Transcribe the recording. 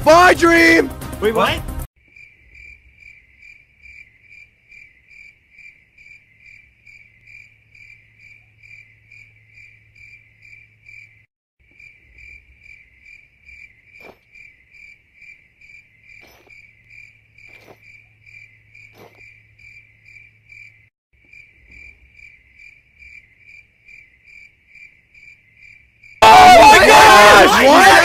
Bye, Dream! Wait, what? Oh my gosh! What?